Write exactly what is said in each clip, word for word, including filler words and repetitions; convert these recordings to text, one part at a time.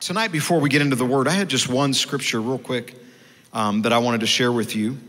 Tonight, before we get into the word, I had just one scripture real quick um, that I wanted to share with you.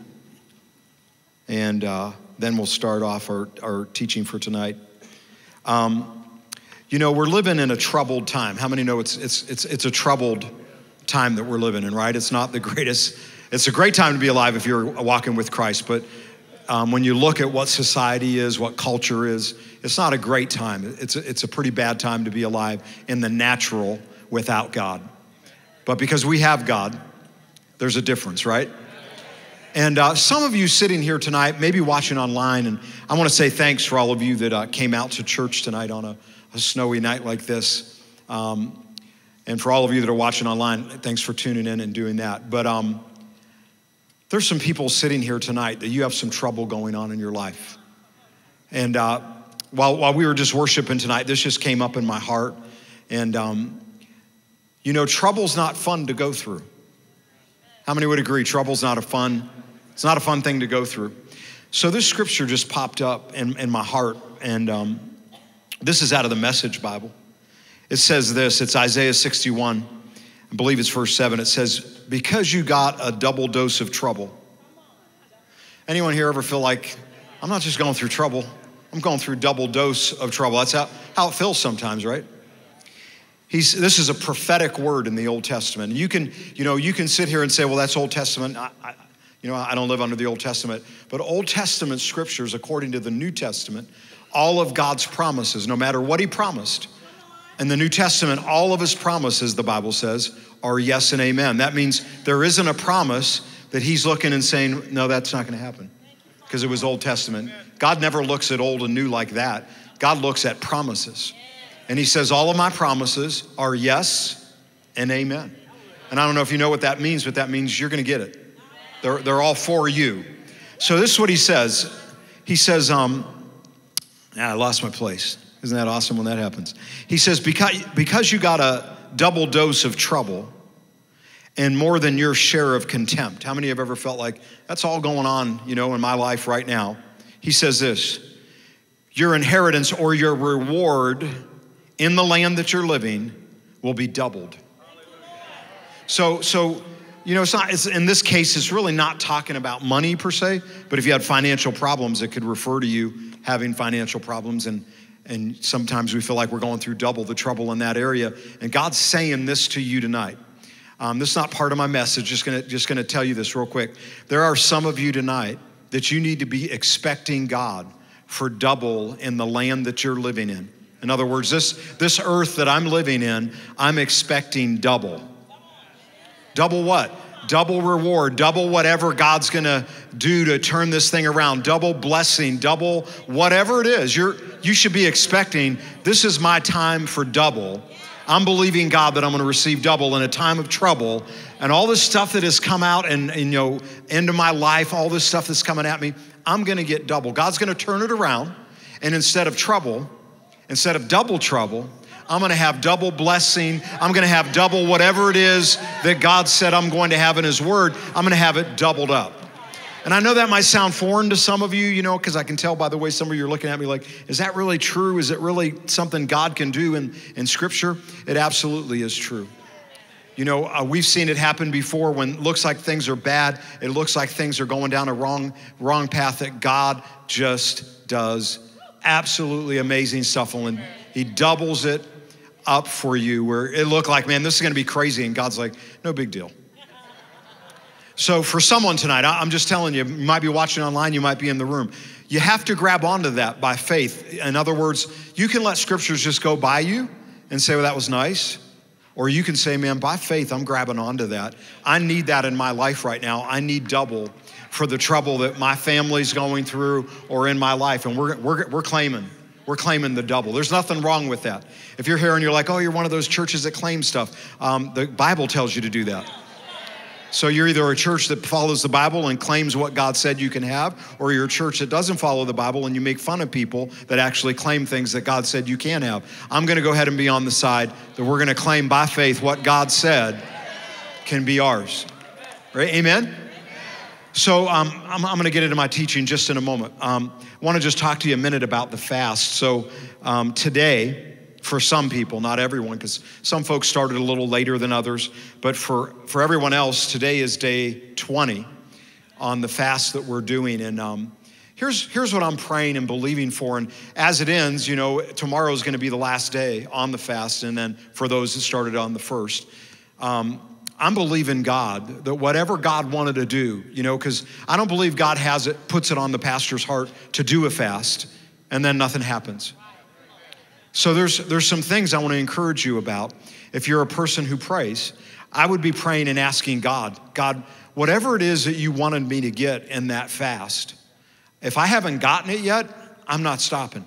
And uh, then we'll start off our, our teaching for tonight. Um, you know, we're living in a troubled time. How many know it's, it's, it's, it's a troubled time that we're living in, right? It's not the greatest. It's a great time to be alive if you're walking with Christ. But um, when you look at what society is, what culture is, it's not a great time. It's a, it's a pretty bad time to be alive in the natural without God. But because we have God, there's a difference, right? And uh, some of you sitting here tonight, maybe watching online, and I want to say thanks for all of you that uh, came out to church tonight on a, a snowy night like this. Um, and for all of you that are watching online, thanks for tuning in and doing that. But um, there's some people sitting here tonight that you have some trouble going on in your life. And uh, while, while we were just worshiping tonight, this just came up in my heart. And um, you know, trouble's not fun to go through. How many would agree? Trouble's not a fun, it's not a fun thing to go through. So this scripture just popped up in, in my heart, and um, this is out of the Message Bible. It says this, it's Isaiah sixty-one, I believe it's verse seven. It says, because you got a double dose of trouble. Anyone here ever feel like, I'm not just going through trouble, I'm going through double dose of trouble. That's how, how it feels sometimes, right? He's, this is a prophetic word in the Old Testament. You can, you know, you can sit here and say, well, that's Old Testament. I, I, you know, I don't live under the Old Testament. But Old Testament scriptures, according to the New Testament, all of God's promises, no matter what he promised. In the New Testament, all of his promises, the Bible says, are yes and amen. That means there isn't a promise that he's looking and saying, no, that's not going to happen. Because it was Old Testament. God never looks at old and new like that. God looks at promises. And he says, all of my promises are yes and amen. And I don't know if you know what that means, but that means you're going to get it. They're, they're all for you. So this is what he says. He says, um, ah, I lost my place. Isn't that awesome when that happens? He says, because, because you got a double dose of trouble and more than your share of contempt. How many have ever felt like that's all going on, you know, in my life right now? He says this, your inheritance or your reward in the land that you're living will be doubled. So, so you know, it's not, it's, in this case, it's really not talking about money per se, but if you had financial problems, it could refer to you having financial problems. And, and sometimes we feel like we're going through double the trouble in that area. And God's saying this to you tonight. Um, this is not part of my message, just gonna, just gonna tell you this real quick. There are some of you tonight that you need to be expecting God for double in the land that you're living in. In other words, this, this earth that I'm living in, I'm expecting double. Double what? Double reward, double whatever God's gonna do to turn this thing around, double blessing, double whatever it is. You're, you should be expecting, this is my time for double. I'm believing God that I'm gonna receive double in a time of trouble. And all this stuff that has come out and, and you know, into my life, all this stuff that's coming at me, I'm gonna get double. God's gonna turn it around, and instead of trouble, Instead of double trouble, I'm gonna have double blessing. I'm gonna have double whatever it is that God said I'm going to have in his word. I'm gonna have it doubled up. And I know that might sound foreign to some of you, you know, because I can tell by the way some of you are looking at me like, is that really true? Is it really something God can do in, in scripture? It absolutely is true. You know, uh, we've seen it happen before when it looks like things are bad. It looks like things are going down a wrong, wrong path, that God just does absolutely amazing stuff, and he doubles it up for you where it looked like, man, this is gonna be crazy, and God's like, no big deal. So for someone tonight, I'm just telling you, you might be watching online, you might be in the room. You have to grab onto that by faith. In other words, you can let scriptures just go by you and say, well, that was nice. Or you can say, man, by faith, I'm grabbing onto that. I need that in my life right now. I need double for the trouble that my family's going through or in my life. And we're, we're, we're claiming, we're claiming the double. There's nothing wrong with that. If you're here and you're like, oh, you're one of those churches that claim stuff, um, the Bible tells you to do that. So you're either a church that follows the Bible and claims what God said you can have, or you're a church that doesn't follow the Bible and you make fun of people that actually claim things that God said you can have. I'm gonna go ahead and be on the side that we're gonna claim by faith what God said can be ours, right? Amen? So um, I'm, I'm gonna get into my teaching just in a moment. Um, I wanna just talk to you a minute about the fast. So um, today, for some people, not everyone, because some folks started a little later than others. But for, for everyone else, today is day twenty on the fast that we're doing. And um, here's, here's what I'm praying and believing for. And as it ends, you know, tomorrow is going to be the last day on the fast. And then for those that started on the first, um, I'm believing God that whatever God wanted to do, you know, because I don't believe God has it, puts it on the pastor's heart to do a fast and then nothing happens. So there's, there's some things I want to encourage you about. If you're a person who prays, I would be praying and asking God, God, whatever it is that you wanted me to get in that fast, if I haven't gotten it yet, I'm not stopping.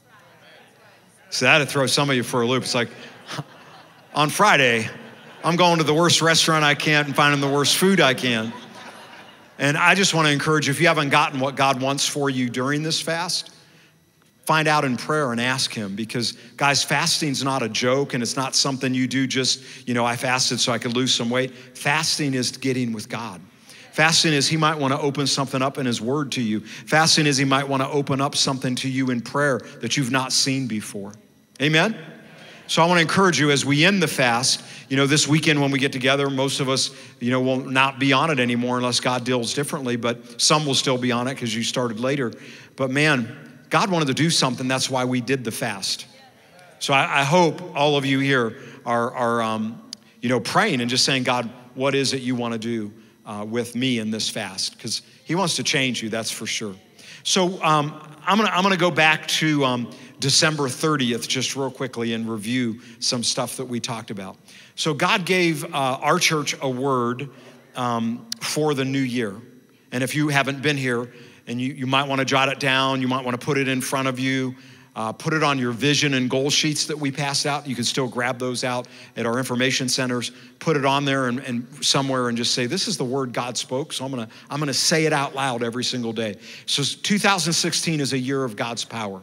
So that'd throw some of you for a loop. It's like, on Friday, I'm going to the worst restaurant I can and finding the worst food I can. And I just want to encourage you, if you haven't gotten what God wants for you during this fast, find out in prayer and ask him, because guys, fasting's not a joke and it's not something you do just, you know, I fasted so I could lose some weight. Fasting is getting with God. Fasting is he might want to open something up in his word to you. Fasting is he might want to open up something to you in prayer that you've not seen before. Amen? So I want to encourage you as we end the fast, you know, this weekend when we get together, most of us, you know, will not be on it anymore unless God deals differently, but some will still be on it because you started later. But man, God wanted to do something. That's why we did the fast. So I, I hope all of you here are, are um, you know, praying and just saying, God, what is it you want to do uh, with me in this fast? Because he wants to change you, that's for sure. So um, I'm gonna, I'm gonna go back to um, December thirtieth just real quickly and review some stuff that we talked about. So God gave uh, our church a word um, for the new year. And if you haven't been here, and you, you might want to jot it down, you might want to put it in front of you, uh, put it on your vision and goal sheets that we passed out. You can still grab those out at our information centers, put it on there and, and somewhere and just say, this is the word God spoke, so I'm gonna, I'm gonna say it out loud every single day. So two thousand sixteen is a year of God's power.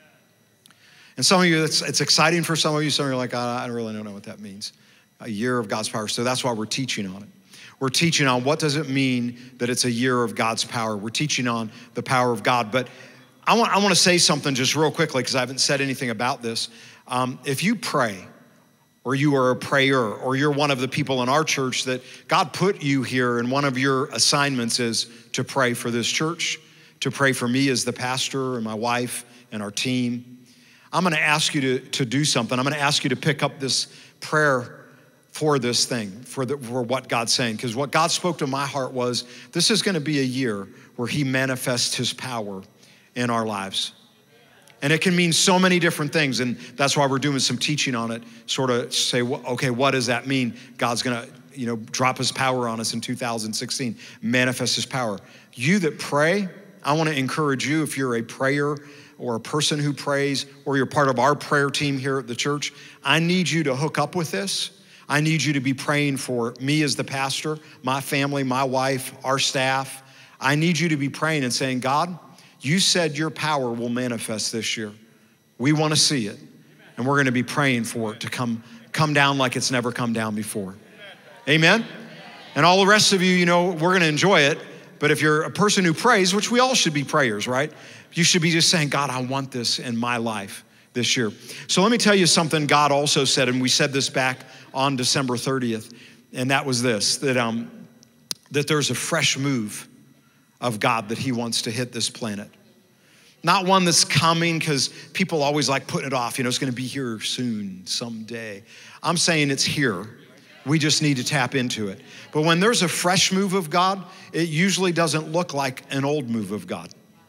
And some of you, it's, it's exciting for some of you, some of you are like, I, I really don't know what that means. A year of God's power, so that's why we're teaching on it. We're teaching on what does it mean that it's a year of God's power. We're teaching on the power of God. But I want, I want to say something just real quickly because I haven't said anything about this. Um, if you pray, or you are a prayer, or you're one of the people in our church that God put you here and one of your assignments is to pray for this church, to pray for me as the pastor and my wife and our team, I'm going to ask you to, to do something. I'm going to ask you to pick up this prayer for this thing, for, the, for what God's saying. Because what God spoke to my heart was, this is gonna be a year where he manifests his power in our lives. And it can mean so many different things, and that's why we're doing some teaching on it, sort of say, okay, what does that mean? God's gonna, you know, drop his power on us in two thousand sixteen, manifest his power. You that pray, I wanna encourage you, if you're a prayer or a person who prays, or you're part of our prayer team here at the church, I need you to hook up with this. I need you to be praying for me as the pastor, my family, my wife, our staff. I need you to be praying and saying, God, you said your power will manifest this year. We want to see it. And we're going to be praying for it to come, come down like it's never come down before. Amen? And all the rest of you, you know, we're going to enjoy it. But if you're a person who prays, which we all should be prayers, right? You should be just saying, God, I want this in my life this year. So let me tell you something God also said, and we said this back on December thirtieth, and that was this, that, um, that there's a fresh move of God that he wants to hit this planet. Not one that's coming because people always like putting it off, you know, it's gonna be here soon, someday. I'm saying it's here. We just need to tap into it. But when there's a fresh move of God, it usually doesn't look like an old move of God.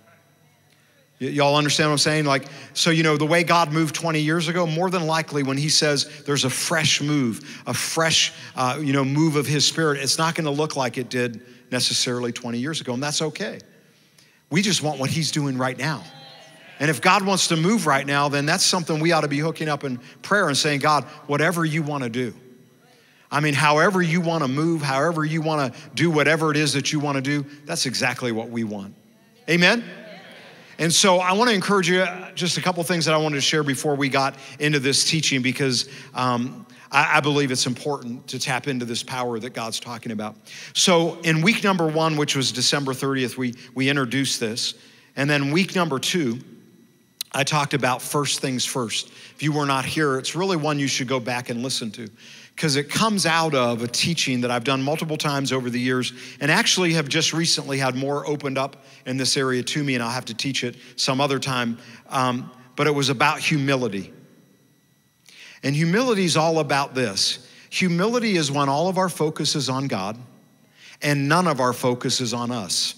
Y- y'all understand what I'm saying? Like, so, you know, the way God moved twenty years ago, more than likely when he says there's a fresh move, a fresh, uh, you know, move of his spirit, it's not gonna look like it did necessarily twenty years ago, and that's okay. We just want what he's doing right now. And if God wants to move right now, then that's something we ought to be hooking up in prayer and saying, God, whatever you wanna do. I mean, however you wanna move, however you wanna do whatever it is that you wanna do, that's exactly what we want. Amen? And so I want to encourage you, just a couple things that I wanted to share before we got into this teaching, because um, I, I believe it's important to tap into this power that God's talking about. So in week number one, which was December thirtieth, we, we introduced this. And then week number two, I talked about first things first. If you were not here, it's really one you should go back and listen to, because it comes out of a teaching that I've done multiple times over the years, and actually have just recently had more opened up in this area to me, and I'll have to teach it some other time. Um, but it was about humility. And humility is all about this. Humility is when all of our focus is on God and none of our focus is on us.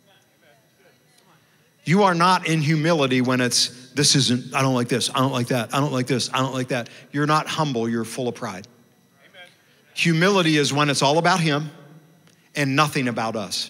You are not in humility when it's, this isn't, I don't like this, I don't like that, I don't like this, I don't like that. You're not humble, you're full of pride. Amen. Humility is when it's all about him and nothing about us.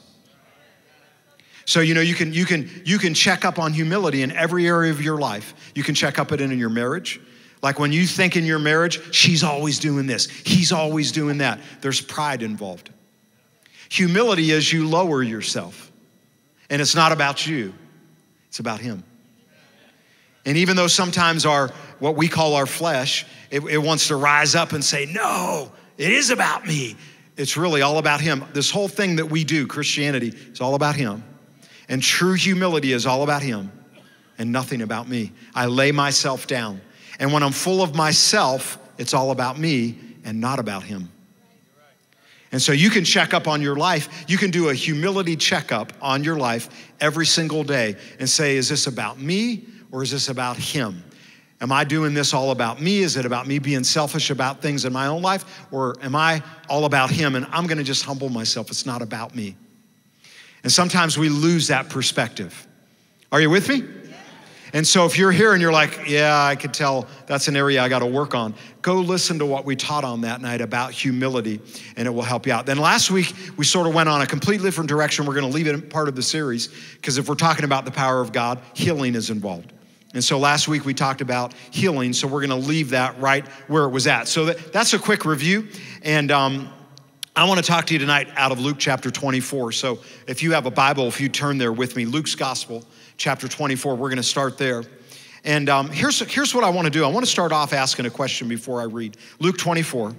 So, you know, you can, you can, you can check up on humility in every area of your life. You can check up it in your marriage. Like when you think in your marriage, she's always doing this, he's always doing that. There's pride involved. Humility is you lower yourself, and it's not about you. It's about him. And even though sometimes our, what we call our flesh, it, it wants to rise up and say, no, it is about me. It's really all about him. This whole thing that we do, Christianity, is all about him. And true humility is all about him and nothing about me. I lay myself down. And when I'm full of myself, it's all about me and not about him. And so you can check up on your life. You can do a humility checkup on your life every single day and say, is this about me or is this about him? Am I doing this all about me? Is it about me being selfish about things in my own life? Or am I all about him and I'm gonna just humble myself? It's not about me. And sometimes we lose that perspective. Are you with me? And so if you're here and you're like, yeah, I could tell that's an area I got to work on, go listen to what we taught on that night about humility, and it will help you out. Then last week, we sort of went on a completely different direction. We're going to leave it part of the series, because if we're talking about the power of God, healing is involved. And so last week, we talked about healing, so we're going to leave that right where it was at. So that, that's a quick review, and um, I want to talk to you tonight out of Luke chapter twenty-four. So if you have a Bible, if you turn there with me, Luke's Gospel, chapter twenty-four, we're gonna start there. And um, here's, here's what I wanna do. I wanna start off asking a question before I read. Luke twenty-four.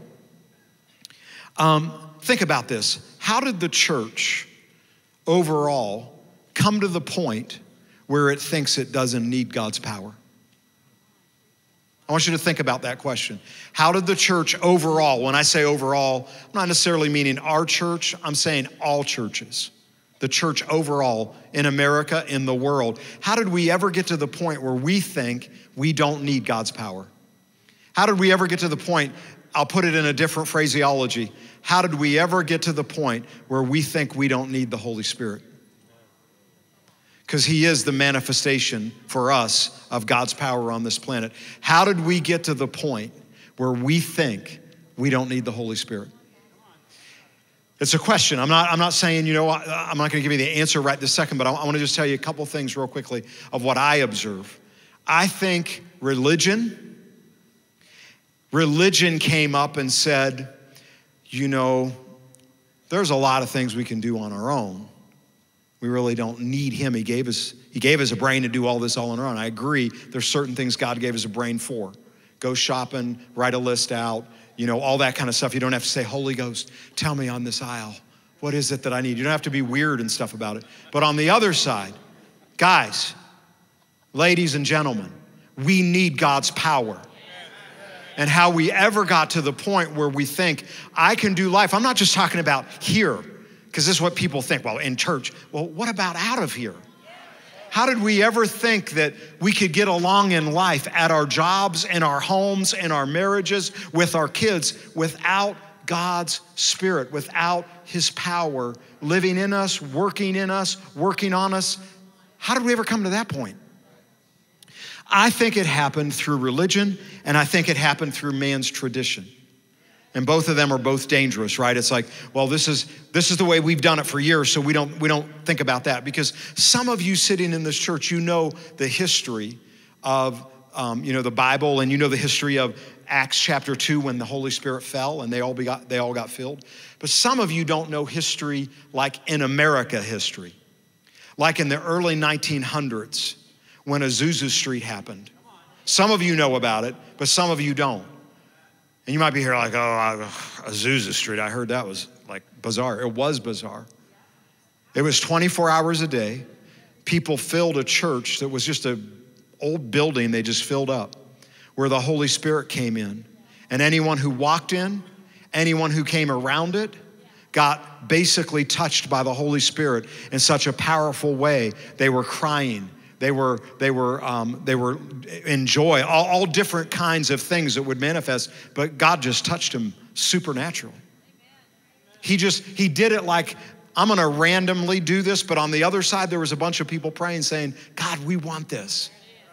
Um, think about this. How did the church overall come to the point where it thinks it doesn't need God's power? I want you to think about that question. How did the church overall, when I say overall, I'm not necessarily meaning our church, I'm saying all churches. The church overall in America, in the world. How did we ever get to the point where we think we don't need God's power? How did we ever get to the point, I'll put it in a different phraseology, how did we ever get to the point where we think we don't need the Holy Spirit? Because he is the manifestation for us of God's power on this planet. How did we get to the point where we think we don't need the Holy Spirit? It's a question. I'm not, I'm not saying, you know, I'm not gonna give you the answer right this second, but I, I wanna just tell you a couple things real quickly of what I observe. I think religion, religion came up and said, you know, there's a lot of things we can do on our own. We really don't need him. He gave us, he gave us a brain to do all this all on our own. I agree, there's certain things God gave us a brain for. Go shopping, write a list out, you know, all that kind of stuff. You don't have to say, Holy Ghost, tell me on this aisle, what is it that I need? You don't have to be weird and stuff about it. But on the other side, guys, ladies and gentlemen, we need God's power. And how we ever got to the point where we think, I can do life. I'm not just talking about here, because this is what people think, well, in church. Well, what about out of here? How did we ever think that we could get along in life at our jobs, in our homes, in our marriages, with our kids, without God's Spirit, without his power living in us, working in us, working on us? How did we ever come to that point? I think it happened through religion, and I think it happened through man's tradition. And both of them are both dangerous, right? It's like, well, this is this is the way we've done it for years, so we don't we don't think about that. Because some of you sitting in this church, you know the history of um, you know the Bible, and you know the history of Acts chapter two when the Holy Spirit fell and they all got they all got filled. But some of you don't know history like in America history, like in the early nineteen hundreds when Azusa Street happened. Some of you know about it, but some of you don't. And you might be here like, oh, Azusa Street, I heard that was like bizarre. It was bizarre. It was twenty-four hours a day. People filled a church that was just a, old building they just filled up where the Holy Spirit came in. And anyone who walked in, anyone who came around it, got basically touched by the Holy Spirit in such a powerful way. They were crying. They were, they were, um, they were in joy, all, all different kinds of things that would manifest, but God just touched them supernaturally. He just, he did it like, I'm gonna randomly do this, but on the other side, there was a bunch of people praying saying, God, we want this.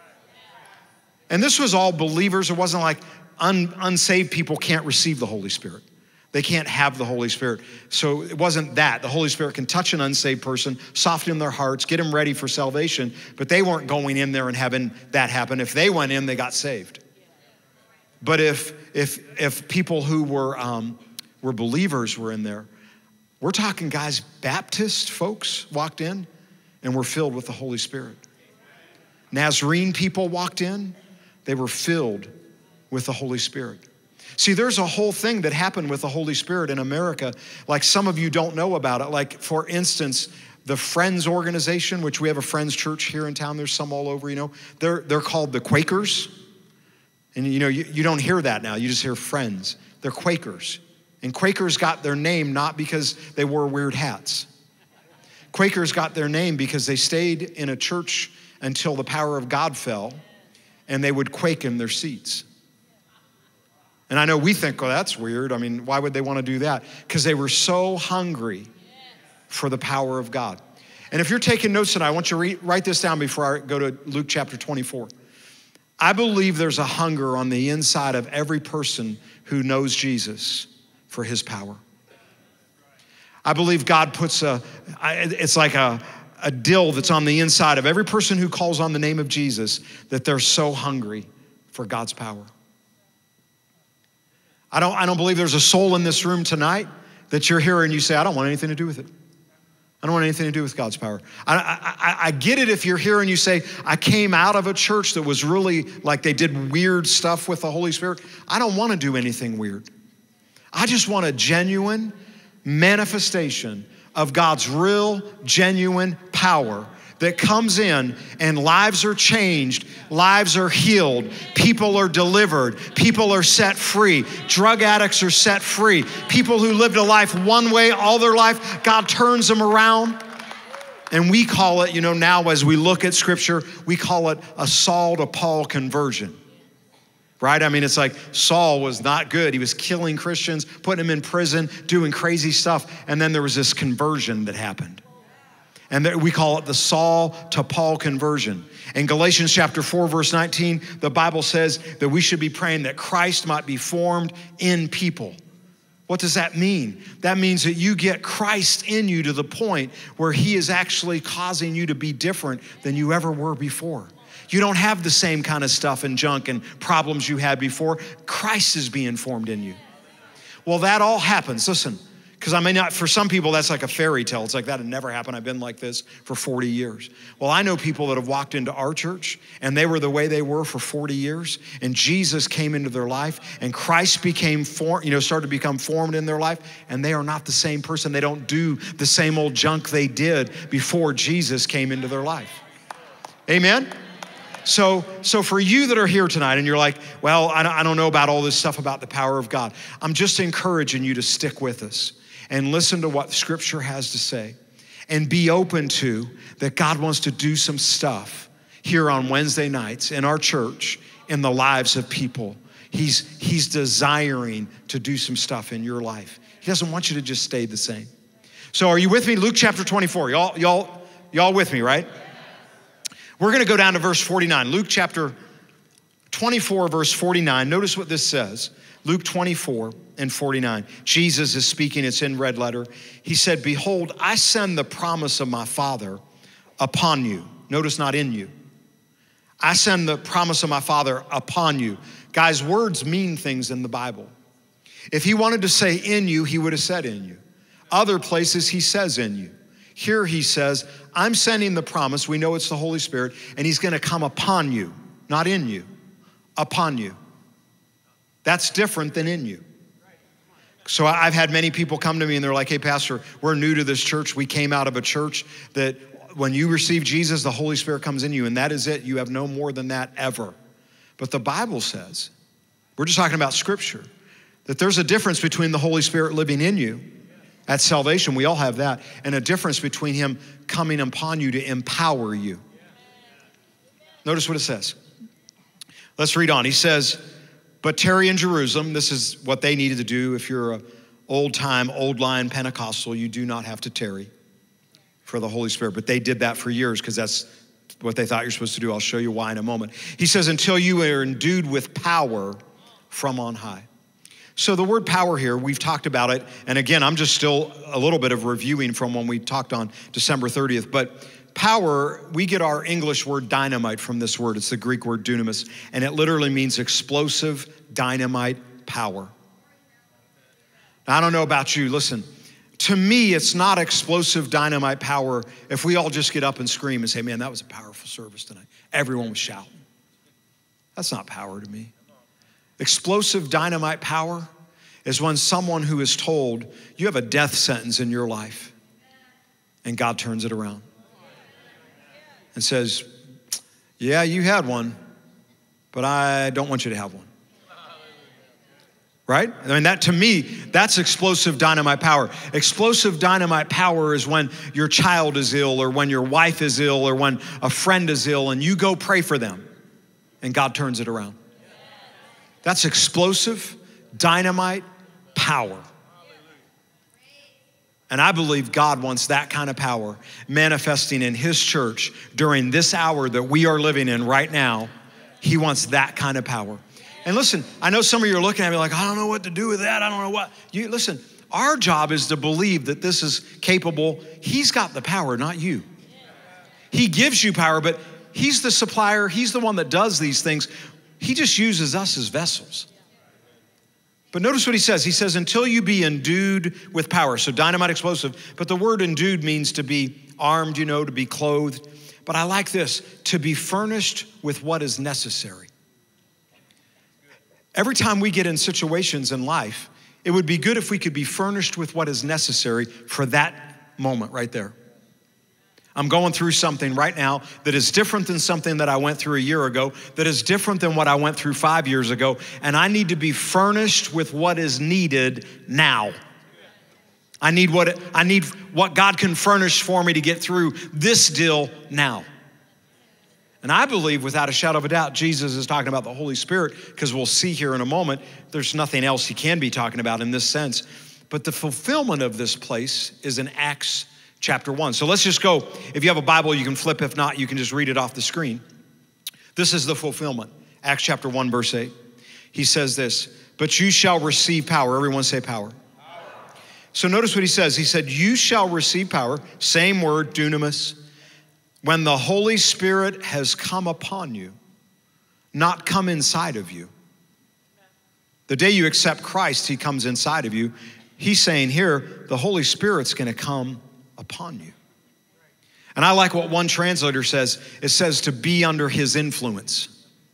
And this was all believers. It wasn't like un, unsaved people can't receive the Holy Spirit. They can't have the Holy Spirit. So it wasn't that. The Holy Spirit can touch an unsaved person, soften their hearts, get them ready for salvation, but they weren't going in there and having that happen. If they went in, they got saved. But if if if people who were um, were believers were in there, we're talking guys, Baptist folks walked in and were filled with the Holy Spirit. Nazarene people walked in, they were filled with the Holy Spirit. See, there's a whole thing that happened with the Holy Spirit in America, like some of you don't know about it. Like, for instance, the Friends organization, which we have a Friends church here in town. There's some all over, you know. They're, they're called the Quakers. And, you know, you, you don't hear that now. You just hear Friends. They're Quakers. And Quakers got their name not because they wore weird hats. Quakers got their name because they stayed in a church until the power of God fell, and they would quake in their seats. And I know we think, well, that's weird. I mean, why would they want to do that? Because they were so hungry for the power of God. And if you're taking notes tonight, I want you to re- write this down before I go to Luke chapter twenty-four. I believe there's a hunger on the inside of every person who knows Jesus for his power. I believe God puts a, it's like a, a dill that's on the inside of every person who calls on the name of Jesus, that they're so hungry for God's power. I don't, I don't believe there's a soul in this room tonight that you're here and you say, I don't want anything to do with it. I don't want anything to do with God's power. I, I, I get it if you're here and you say, I came out of a church that was really like they did weird stuff with the Holy Spirit. I don't want to do anything weird. I just want a genuine manifestation of God's real, genuine power that comes in and lives are changed, lives are healed, people are delivered, people are set free, drug addicts are set free, people who lived a life one way all their life, God turns them around. And we call it, you know, now as we look at scripture, we call it a Saul to Paul conversion. Right? I mean, it's like Saul was not good. He was killing Christians, putting them in prison, doing crazy stuff. And then there was this conversion that happened. And we call it the Saul to Paul conversion. In Galatians chapter four, verse nineteen, the Bible says that we should be praying that Christ might be formed in people. What does that mean? That means that you get Christ in you to the point where he is actually causing you to be different than you ever were before. You don't have the same kind of stuff and junk and problems you had before. Christ is being formed in you. Well, that all happens. Listen, because I may not, for some people, that's like a fairy tale. It's like, that had never happened. I've been like this for forty years. Well, I know people that have walked into our church and they were the way they were for forty years, and Jesus came into their life and Christ became formed, you know, started to become formed in their life, and they are not the same person. They don't do the same old junk they did before Jesus came into their life. Amen? So, so for you that are here tonight and you're like, well, I don't, I don't know about all this stuff about the power of God. I'm just encouraging you to stick with us and listen to what Scripture has to say and be open to that God wants to do some stuff here on Wednesday nights in our church, in the lives of people. He's, he's desiring to do some stuff in your life. He doesn't want you to just stay the same. So are you with me? Luke chapter twenty-four. Y'all, y'all, y'all with me, right? We're gonna go down to verse forty-nine. Luke chapter twenty-four, verse forty-nine. Notice what this says. Luke twenty-four and forty-nine. Jesus is speaking, it's in red letter. He said, behold, I send the promise of my Father upon you. Notice not in you. I send the promise of my Father upon you. Guys, words mean things in the Bible. If he wanted to say in you, he would have said in you. Other places he says in you. Here he says, I'm sending the promise. We know it's the Holy Spirit, and he's gonna come upon you, not in you, upon you. That's different than in you. So I've had many people come to me and they're like, hey, Pastor, we're new to this church. We came out of a church that when you receive Jesus, the Holy Spirit comes in you, and that is it. You have no more than that ever. But the Bible says, we're just talking about Scripture, that there's a difference between the Holy Spirit living in you at salvation, we all have that, and a difference between him coming upon you to empower you. Notice what it says. Let's read on. He says, but tarry in Jerusalem. This is what they needed to do. If you're an old-time, old-line Pentecostal, you do not have to tarry for the Holy Spirit. But they did that for years because that's what they thought you're supposed to do. I'll show you why in a moment. He says, until you are endued with power from on high. So the word power here, we've talked about it. And again, I'm just still a little bit of reviewing from when we talked on December thirtieth. But power, we get our English word dynamite from this word. It's the Greek word dunamis. And it literally means explosive dynamite power. Now, I don't know about you. Listen, to me, it's not explosive dynamite power if we all just get up and scream and say, man, that was a powerful service tonight. Everyone was shouting. That's not power to me. Explosive dynamite power is when someone who is told you have a death sentence in your life and God turns it around and says, yeah, you had one, but I don't want you to have one. Right? I mean, that to me, that's explosive dynamite power. Explosive dynamite power is when your child is ill or when your wife is ill or when a friend is ill and you go pray for them and God turns it around. That's explosive dynamite power. And I believe God wants that kind of power manifesting in his church during this hour that we are living in right now. He wants that kind of power. And listen, I know some of you are looking at me like, I don't know what to do with that. I don't know what. You listen, our job is to believe that this is capable. He's got the power, not you. He gives you power, but he's the supplier. He's the one that does these things. He just uses us as vessels. But notice what he says. He says, until you be endued with power. So dynamite, explosive. But the word endued means to be armed, you know, to be clothed. But I like this, to be furnished with what is necessary. Every time we get in situations in life, it would be good if we could be furnished with what is necessary for that moment right there. I'm going through something right now that is different than something that I went through a year ago, that is different than what I went through five years ago, and I need to be furnished with what is needed now. I need what I need what God can furnish for me to get through this deal now. And I believe without a shadow of a doubt, Jesus is talking about the Holy Spirit, because we'll see here in a moment, there's nothing else he can be talking about in this sense. But the fulfillment of this place is in Acts chapter one. So let's just go. If you have a Bible, you can flip. If not, you can just read it off the screen. This is the fulfillment. Acts chapter one, verse eight. He says this, but you shall receive power. Everyone say power. Power. So notice what he says. He said, you shall receive power. Same word, dunamis. When the Holy Spirit has come upon you, not come inside of you. The day you accept Christ, he comes inside of you. He's saying here, the Holy Spirit's gonna come upon you. And I like what one translator says. It says to be under his influence.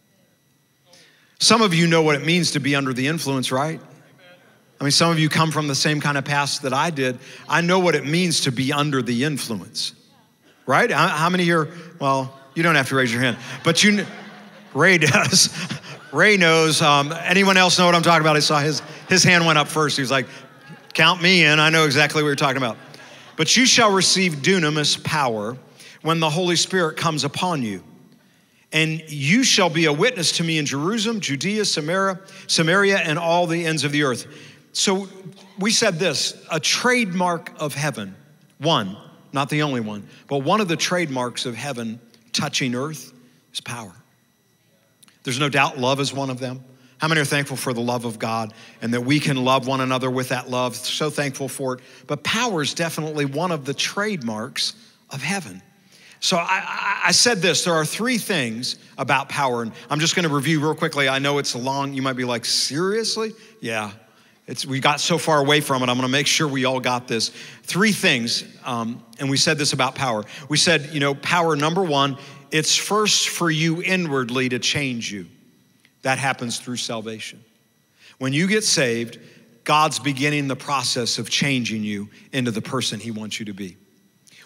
Some of you know what it means to be under the influence, right? I mean, some of you come from the same kind of past that I did. I know what it means to be under the influence, right? How many here, well, you don't have to raise your hand, but you, Ray does. Ray knows. Um, anyone else know what I'm talking about? I saw his, his hand went up first. He was like, count me in. I know exactly what you're talking about. But you shall receive dunamis power when the Holy Spirit comes upon you. And you shall be a witness to me in Jerusalem, Judea, Samaria, Samaria, and all the ends of the earth. So we said this, a trademark of heaven, one, not the only one, but one of the trademarks of heaven touching earth is power. There's no doubt love is one of them. How many are thankful for the love of God and that we can love one another with that love? So thankful for it. But power is definitely one of the trademarks of heaven. So I, I said this, there are three things about power, and I'm just gonna review real quickly. I know it's long, you might be like, seriously? Yeah, it's, we got so far away from it, I'm gonna make sure we all got this. Three things, um, and we said this about power. We said, you know, power, number one, it's first for you inwardly to change you. That happens through salvation. When you get saved, God's beginning the process of changing you into the person he wants you to be.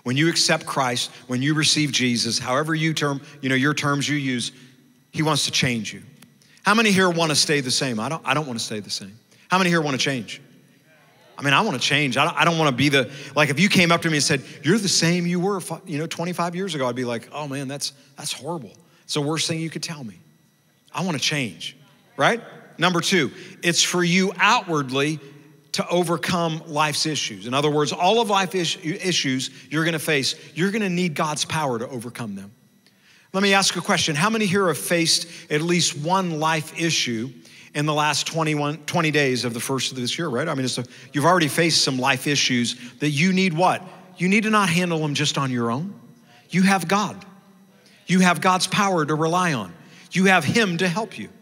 When you accept Christ, when you receive Jesus, however you term, you know, your terms you use, he wants to change you. How many here want to stay the same? I don't, I don't want to stay the same. How many here want to change? I mean, I want to change. I don't, I don't want to be the, like if you came up to me and said, you're the same you were, you know, twenty-five years ago, I'd be like, oh man, that's, that's horrible. It's the worst thing you could tell me. I want to change, right? Number two, it's for you outwardly to overcome life's issues. In other words, all of life is- issues you're gonna face, you're gonna need God's power to overcome them. Let me ask a question. How many here have faced at least one life issue in the last twenty-one, twenty days of the first of this year, right? I mean, it's a, you've already faced some life issues that you need what? You need to not handle them just on your own. You have God. You have God's power to rely on. You have him to help you.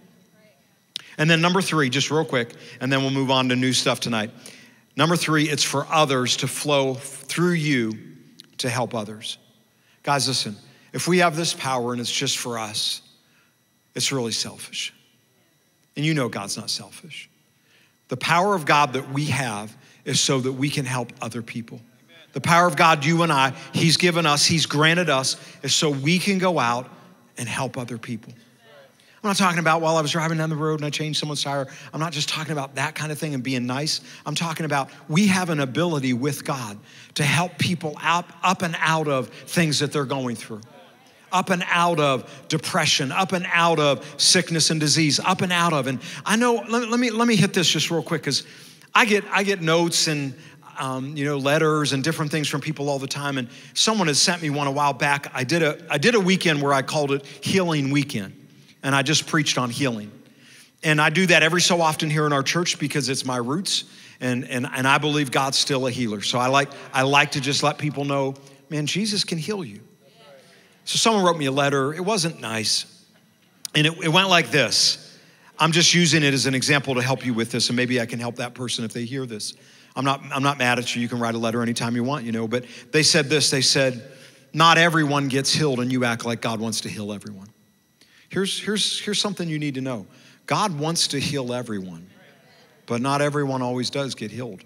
And then number three, just real quick, and then we'll move on to new stuff tonight. Number three, it's for others to flow through you to help others. Guys, listen, if we have this power and it's just for us, it's really selfish. And you know God's not selfish. The power of God that we have is so that we can help other people. The power of God, you and I, he's given us, he's granted us, is so we can go out and help other people. I'm not talking about while I was driving down the road and I changed someone's tire. I'm not just talking about that kind of thing and being nice. I'm talking about we have an ability with God to help people out, up and out of things that they're going through. Up and out of depression, up and out of sickness and disease, up and out of. And I know, let, let me let me hit this just real quick, because I get I get notes and um, you know letters and different things from people all the time. And someone has sent me one a while back. I did a I did a weekend where I called it Healing Weekend. And I just preached on healing. And I do that every so often here in our church because it's my roots. And, and, and I believe God's still a healer. So I like, I like to just let people know, man, Jesus can heal you. So someone wrote me a letter. It wasn't nice. And it, it went like this. I'm just using it as an example to help you with this. And maybe I can help that person if they hear this. I'm not, I'm not mad at you. You can write a letter anytime you want, you know. But they said this. They said, not everyone gets healed and you act like God wants to heal everyone. Here's, here's, here's something you need to know. God wants to heal everyone, but not everyone always does get healed.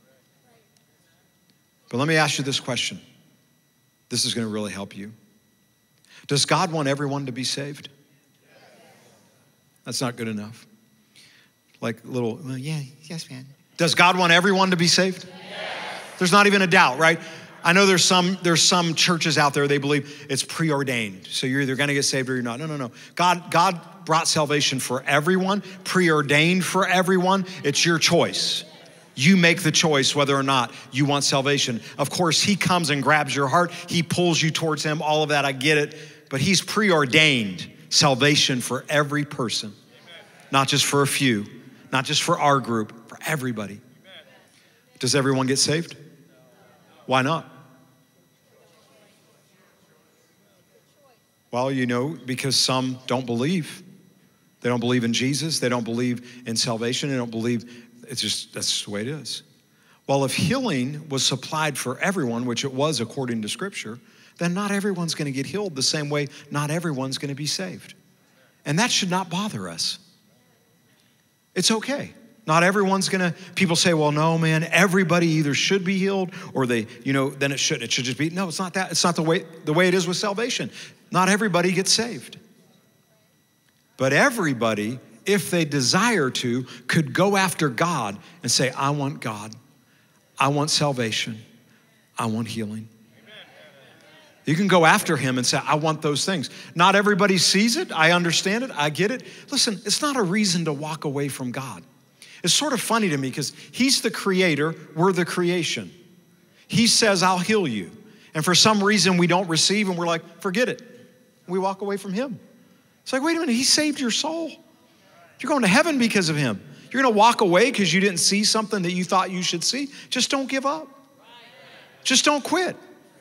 But let me ask you this question. This is going to really help you. Does God want everyone to be saved? That's not good enough. Like little, well, yeah, yes, man. Does God want everyone to be saved? Yes. There's not even a doubt, right? I know there's some there's some churches out there, they believe it's preordained. So you're either gonna get saved or you're not. No, no, no. God, God brought salvation for everyone, preordained for everyone. It's your choice. You make the choice whether or not you want salvation. Of course, he comes and grabs your heart. He pulls you towards him, all of that, I get it. But he's preordained salvation for every person, not just for a few, not just for our group, for everybody. Does everyone get saved? Why not? Well, you know, because some don't believe. They don't believe in Jesus. They don't believe in salvation. They don't believe, it's just, that's just the way it is. Well, if healing was supplied for everyone, which it was according to Scripture, then not everyone's going to get healed the same way not everyone's going to be saved. And that should not bother us. It's okay. Not everyone's gonna, people say, well, no, man, everybody either should be healed or they, you know, then it should, it should just be, no, it's not that. It's not the way, the way it is with salvation. Not everybody gets saved. But everybody, if they desire to, could go after God and say, I want God. I want salvation. I want healing. You can go after him and say, I want those things. Not everybody sees it. I understand it. I get it. Listen, it's not a reason to walk away from God. It's sort of funny to me because he's the creator, we're the creation. He says, I'll heal you. And for some reason we don't receive and we're like, forget it. We walk away from him. It's like, wait a minute, he saved your soul. You're going to heaven because of him. You're going to walk away because you didn't see something that you thought you should see. Just don't give up. Just don't quit.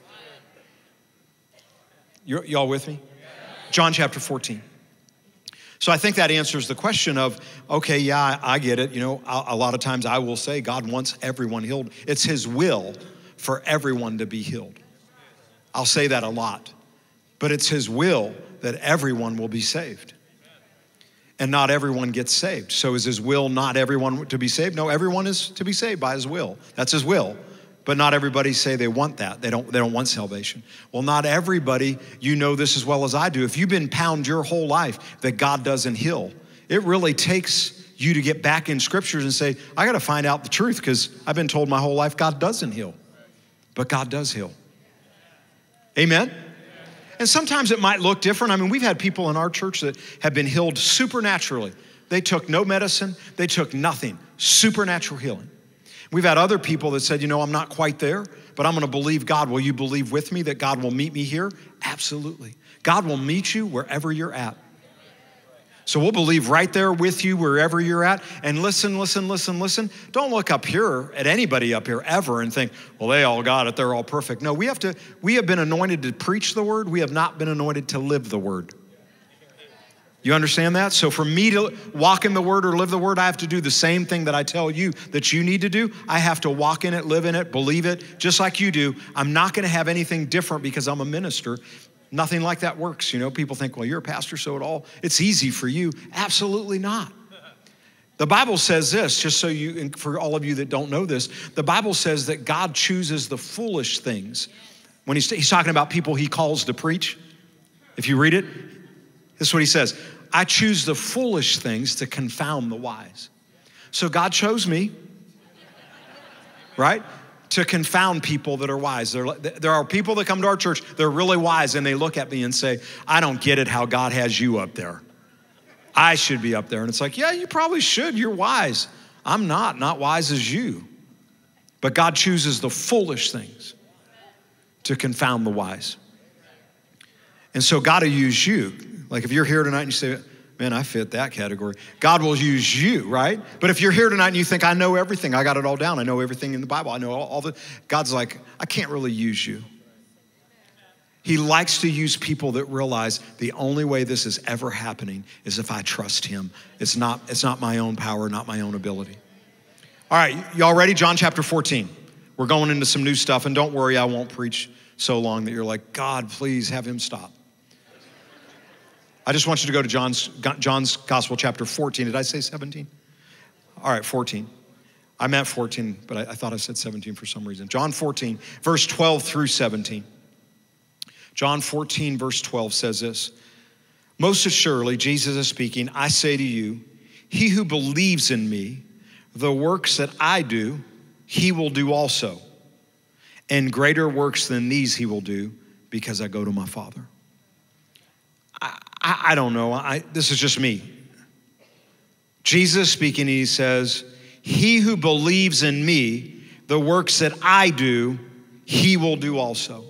You're, y'all with me? John chapter fourteen. So I think that answers the question of, okay, yeah, I, I get it. You know, a, a lot of times I will say God wants everyone healed. It's his will for everyone to be healed. I'll say that a lot. But it's his will that everyone will be saved. And not everyone gets saved. So is his will not everyone to be saved? No, everyone is to be saved by his will. That's his will. but not everybody say they want that. They don't, they don't want salvation. Well, not everybody, you know this as well as I do. If you've been pounded your whole life that God doesn't heal, it really takes you to get back in scriptures and say, I got to find out the truth because I've been told my whole life God doesn't heal, but God does heal. Amen? And sometimes it might look different. I mean, we've had people in our church that have been healed supernaturally. They took no medicine. They took nothing. Supernatural healing. We've had other people that said, you know, I'm not quite there, but I'm going to believe God. Will you believe with me that God will meet me here? Absolutely. God will meet you wherever you're at. So we'll believe right there with you wherever you're at. And listen, listen, listen, listen. Don't look up here at anybody up here ever and think, well, they all got it. They're all perfect. No, we have to, we have been anointed to preach the word. We have not been anointed to live the word. You understand that? So for me to walk in the word or live the word, I have to do the same thing that I tell you that you need to do. I have to walk in it, live in it, believe it, just like you do. I'm not going to have anything different because I'm a minister. Nothing like that works. You know, people think, well, you're a pastor, so it all, it's easy for you. Absolutely not. The Bible says this, just so you, and for all of you that don't know this, the Bible says that God chooses the foolish things. When he's, he's talking about people he calls to preach, if you read it, this is what he says. I choose the foolish things to confound the wise. So God chose me, right? To confound people that are wise. There, there are people that come to our church, they're really wise, and they look at me and say, I don't get it how God has you up there. I should be up there. And it's like, yeah, you probably should. You're wise. I'm not, not wise as you. But God chooses the foolish things to confound the wise. And so God will use you. Like if you're here tonight and you say, man, I fit that category. God will use you, right? But if you're here tonight and you think, I know everything, I got it all down, I know everything in the Bible, I know all, all the, God's like, I can't really use you. He likes to use people that realize the only way this is ever happening is if I trust him. It's not, it's not my own power, not my own ability. All right, y'all ready? John chapter fourteen. We're going into some new stuff, and don't worry, I won't preach so long that you're like, God, please have him stop. I just want you to go to John's, John's Gospel, chapter fourteen. Did I say seventeen? All right, fourteen. I meant fourteen, but I, I thought I said seventeen for some reason. John fourteen, verse twelve through seventeen. John fourteen, verse twelve says this. Most assuredly, Jesus is speaking, I say to you, he who believes in me, the works that I do, he will do also. And greater works than these he will do because I go to my Father. I, I, I don't know. I, this is just me. Jesus speaking, he says, he who believes in me, the works that I do, he will do also.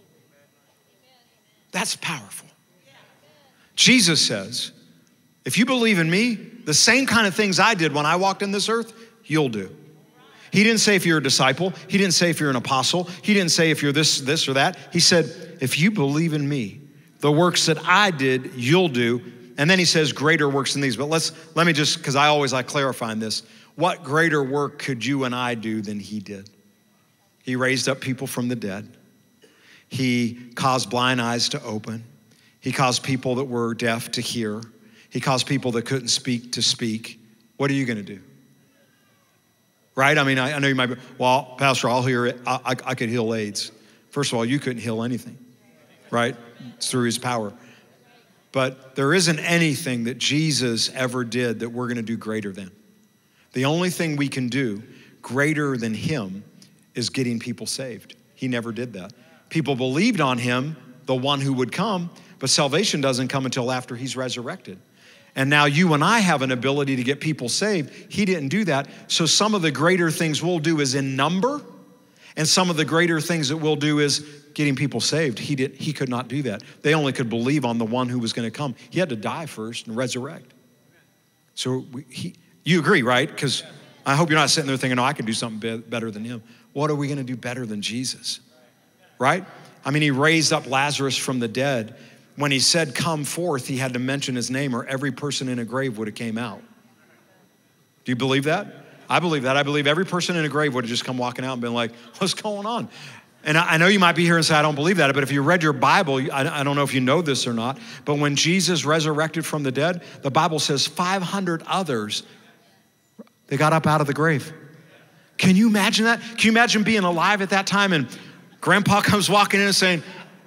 That's powerful. Jesus says, if you believe in me, the same kind of things I did when I walked in this earth, you'll do. He didn't say if you're a disciple. He didn't say if you're an apostle. He didn't say if you're this, this or that. He said, if you believe in me, the works that I did, you'll do. And then he says greater works than these. But let's, let me just, because I always like clarifying this. What greater work could you and I do than he did? He raised up people from the dead. He caused blind eyes to open. He caused people that were deaf to hear. He caused people that couldn't speak to speak. What are you gonna do? Right? I mean, I, I know you might be, well, Pastor, I'll hear it. I, I, I could heal AIDS. First of all, you couldn't heal anything, right? It's through his power. But there isn't anything that Jesus ever did that we're gonna do greater than. The only thing we can do greater than him is getting people saved. He never did that. People believed on him, the one who would come, but salvation doesn't come until after he's resurrected. And now you and I have an ability to get people saved. He didn't do that. So some of the greater things we'll do is in number, and some of the greater things that we'll do is getting people saved. He did. He could not do that. They only could believe on the one who was going to come. He had to die first and resurrect. So we, he, you agree, right? Because I hope you're not sitting there thinking, oh, I can do something be- better than him. What are we going to do better than Jesus? Right? I mean, he raised up Lazarus from the dead. When he said, come forth, he had to mention his name or every person in a grave would have came out. Do you believe that? I believe that. I believe every person in a grave would have just come walking out and been like, what's going on? And I know you might be here and say, I don't believe that. But if you read your Bible, I don't know if you know this or not, but when Jesus resurrected from the dead, the Bible says five hundred others, they got up out of the grave. Can you imagine that? Can you imagine being alive at that time and grandpa comes walking in and saying,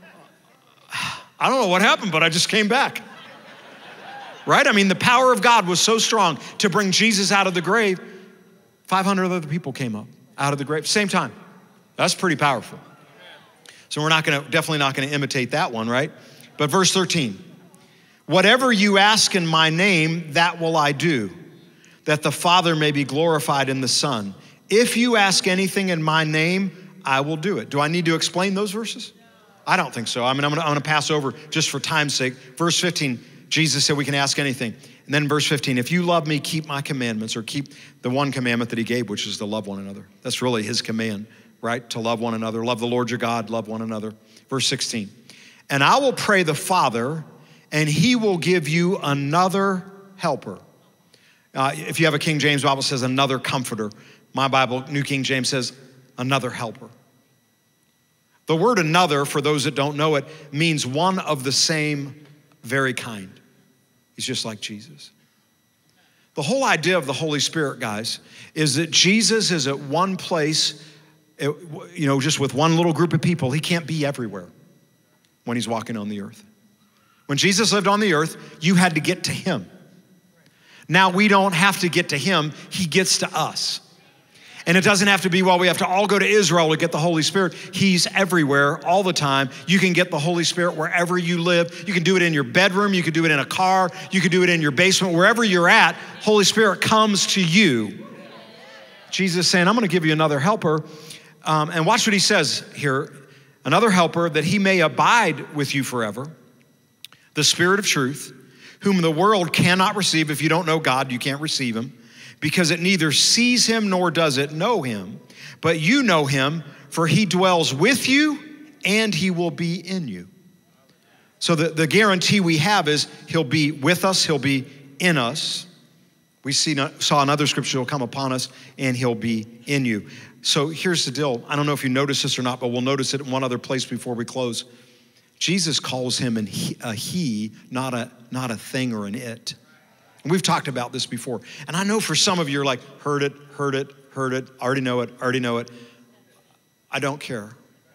I don't know what happened, but I just came back. Right? I mean, the power of God was so strong to bring Jesus out of the grave. five hundred other people came up out of the grave, same time. That's pretty powerful. So we're not gonna, definitely not gonna imitate that one, right? But verse thirteen, whatever you ask in my name, that will I do, that the Father may be glorified in the Son. If you ask anything in my name, I will do it. Do I need to explain those verses? I don't think so. I mean, I'm gonna, I'm gonna pass over just for time's sake. Verse fifteen, Jesus said we can ask anything. And then verse fifteen, if you love me, keep my commandments, or keep the one commandment that he gave, which is to love one another. That's really his command, right? To love one another, love the Lord your God, love one another. Verse sixteen, and I will pray the Father, and he will give you another helper. Uh, if you have a King James Bible, it says another comforter. My Bible, New King James, says another helper. The word another, for those that don't know it, means one of the same very kind. He's just like Jesus. The whole idea of the Holy Spirit, guys, is that Jesus is at one place, you know, just with one little group of people. He can't be everywhere when he's walking on the earth. When Jesus lived on the earth, you had to get to him. Now we don't have to get to him, he gets to us. And it doesn't have to be, well, we have to all go to Israel to get the Holy Spirit. He's everywhere all the time. You can get the Holy Spirit wherever you live. You can do it in your bedroom. You can do it in a car. You can do it in your basement. Wherever you're at, Holy Spirit comes to you. Jesus is saying, I'm going to give you another helper. Um, and watch what he says here. Another helper that he may abide with you forever. The Spirit of truth, whom the world cannot receive. If you don't know God, you can't receive him, because it neither sees him nor does it know him. But you know him, for he dwells with you and he will be in you. So the, the guarantee we have is he'll be with us, he'll be in us. We see, saw another scripture, he'll come upon us and he'll be in you. So here's the deal. I don't know if you notice this or not, but we'll notice it in one other place before we close. Jesus calls him an he, a he, not a, not a thing or an it. And we've talked about this before. And I know for some of you are like, heard it, heard it, heard it, already know it, already know it. I don't care.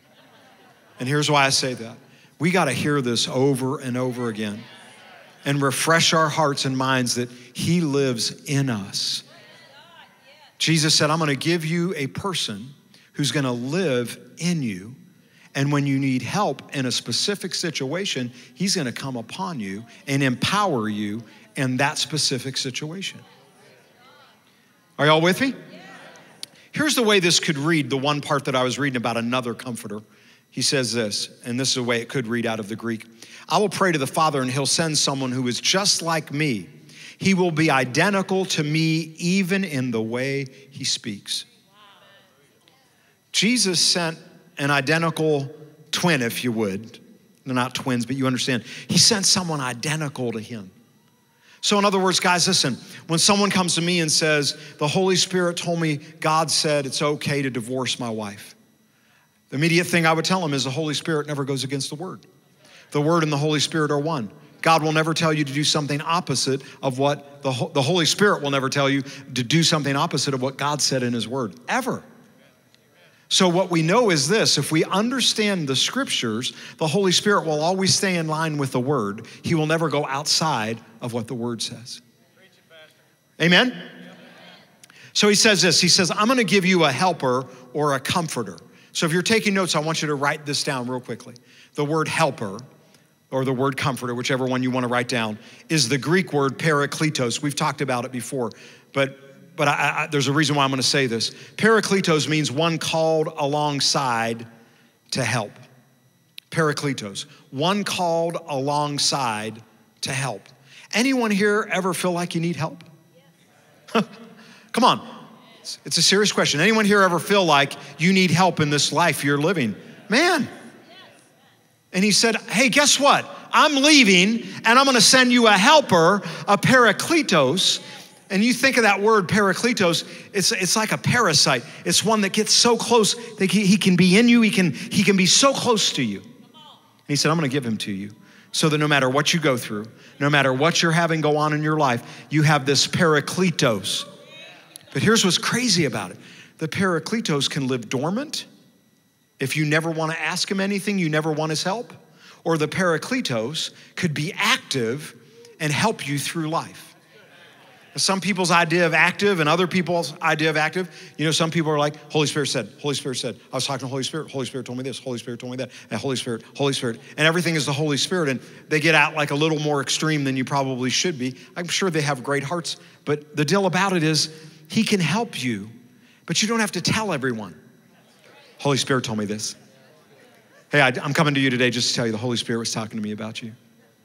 And here's why I say that. We got to hear this over and over again and refresh our hearts and minds that he lives in us. Jesus said, I'm going to give you a person who's going to live in you. And when you need help in a specific situation, he's going to come upon you and empower you in that specific situation. Are y'all with me? Here's the way this could read, the one part that I was reading about another comforter. He says this, and this is the way it could read out of the Greek. I will pray to the Father, and he'll send someone who is just like me. He will be identical to me, even in the way he speaks. Jesus sent an identical twin, if you would. They're not twins, but you understand. He sent someone identical to him. So in other words, guys, listen, when someone comes to me and says, the Holy Spirit told me God said it's okay to divorce my wife, the immediate thing I would tell them is the Holy Spirit never goes against the Word. The Word and the Holy Spirit are one. God will never tell you to do something opposite of what the, the Holy Spirit will never tell you to do something opposite of what God said in his Word, ever. So what we know is this: if we understand the scriptures, the Holy Spirit will always stay in line with the Word. He will never go outside of what the Word says. Amen? So he says this, he says, I'm gonna give you a helper or a comforter. So if you're taking notes, I want you to write this down real quickly. The word helper or the word comforter, whichever one you wanna write down, is the Greek word parakletos. We've talked about it before, but But I, I, there's a reason why I'm going to say this. Parakletos means one called alongside to help. Parakletos, one called alongside to help. Anyone here ever feel like you need help? Yes. Come on, it's, it's a serious question. Anyone here ever feel like you need help in this life you're living? Man. And he said, hey, guess what? I'm leaving and I'm going to send you a helper, a parakletos. And you think of that word parakletos, it's, it's like a parasite. It's one that gets so close that he, he can be in you, he can, he can be so close to you. And he said, I'm gonna give him to you so that no matter what you go through, no matter what you're having go on in your life, you have this parakletos. But here's what's crazy about it. The Parakletos can live dormant if you never want to ask him anything, you never want his help. Or the Parakletos could be active and help you through life. Some people's idea of active and other people's idea of active, you know, some people are like, Holy Spirit said, Holy Spirit said, I was talking to Holy Spirit, Holy Spirit told me this, Holy Spirit told me that, and Holy Spirit, Holy Spirit, and everything is the Holy Spirit, and they get out like a little more extreme than you probably should be. I'm sure they have great hearts, but the deal about it is he can help you, but you don't have to tell everyone. Holy Spirit told me this. Hey, I, I'm coming to you today just to tell you the Holy Spirit was talking to me about you.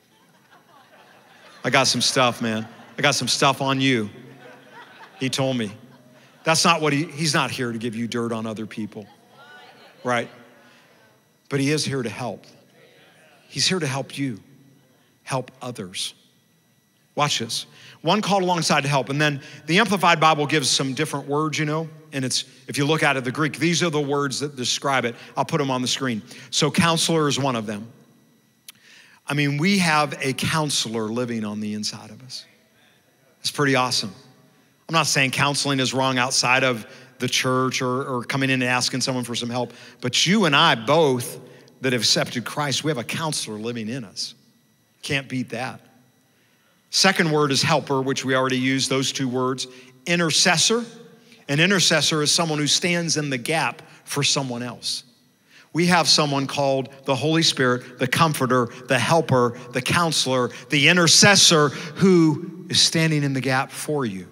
I got some stuff, man. I got some stuff on you. He told me. That's not what he, he's not here to give you dirt on other people, right? But he is here to help. He's here to help you, help others. Watch this. One called alongside to help. And then the Amplified Bible gives some different words, you know, and it's, if you look at it, the Greek, these are the words that describe it. I'll put them on the screen. So counselor is one of them. I mean, we have a counselor living on the inside of us. It's pretty awesome. I'm not saying counseling is wrong outside of the church or, or coming in and asking someone for some help, but you and I both that have accepted Christ, we have a counselor living in us. Can't beat that. Second word is helper, which we already used, those two words. Intercessor. An intercessor is someone who stands in the gap for someone else. We have someone called the Holy Spirit, the comforter, the helper, the counselor, the intercessor who is standing in the gap for you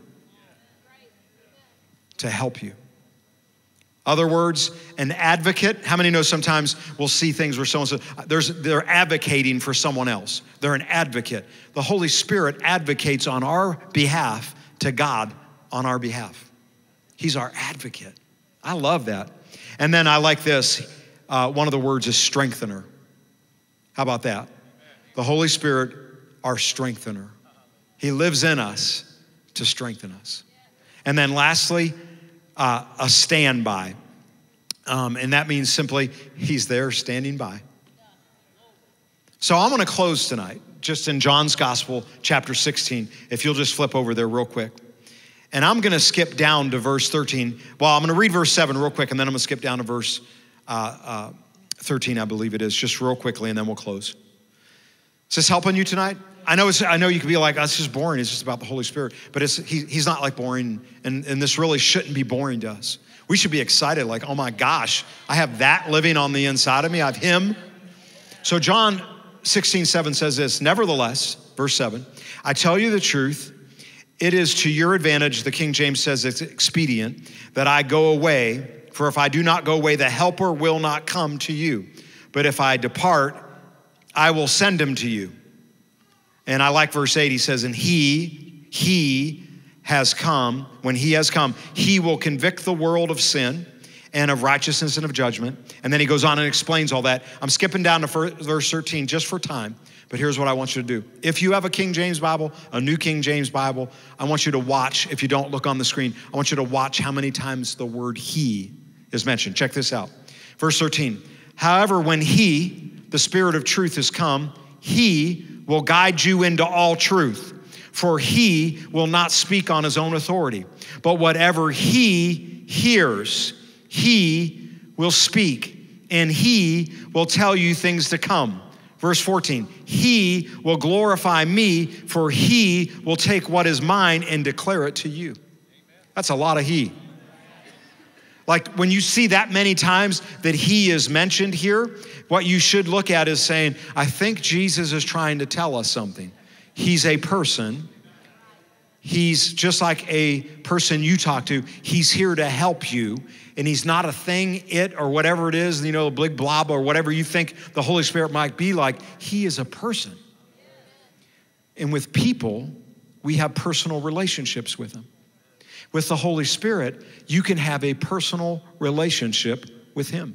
to help you. Other words, an advocate. How many know sometimes we'll see things where someone says, there's, they're advocating for someone else. They're an advocate. The Holy Spirit advocates on our behalf to God on our behalf. He's our advocate. I love that. And then I like this. Uh, one of the words is strengthener. How about that? The Holy Spirit, our strengthener. He lives in us to strengthen us. And then lastly, uh, a standby. Um, and that means simply, he's there standing by. So I'm gonna close tonight, just in John's Gospel, chapter sixteen, if you'll just flip over there real quick. And I'm gonna skip down to verse thirteen. Well, I'm gonna read verse seven real quick, and then I'm gonna skip down to verse uh, uh, thirteen, I believe it is, just real quickly, and then we'll close. Is this helping you tonight? I know it's, I know you could be like, oh, it's just boring. It's just about the Holy Spirit. But it's, he, he's not like boring, and, and this really shouldn't be boring to us. We should be excited, like, oh my gosh, I have that living on the inside of me. I have him. So John sixteen seven says this, nevertheless, verse seven, I tell you the truth, it is to your advantage, the King James says it's expedient, that I go away, for if I do not go away, the helper will not come to you. But if I depart, I will send him to you. And I like verse eight, he says, and he, he has come, when he has come, he will convict the world of sin and of righteousness and of judgment. And then he goes on and explains all that. I'm skipping down to verse thirteen just for time, but here's what I want you to do. If you have a King James Bible, a New King James Bible, I want you to watch, if you don't look on the screen, I want you to watch how many times the word he is mentioned. Check this out. Verse thirteen, however, when he, the Spirit of truth, has come, he will guide you into all truth, for he will not speak on his own authority, but whatever he hears, he will speak, and he will tell you things to come. Verse fourteen, he will glorify me, for he will take what is mine and declare it to you. That's a lot of he. Like when you see that many times that he is mentioned here, what you should look at is saying, I think Jesus is trying to tell us something. He's a person. He's just like a person you talk to. He's here to help you. And he's not a thing, it, or whatever it is, you know, a big blob or whatever you think the Holy Spirit might be like. He is a person. And with people, we have personal relationships with him. With the Holy Spirit, you can have a personal relationship with him.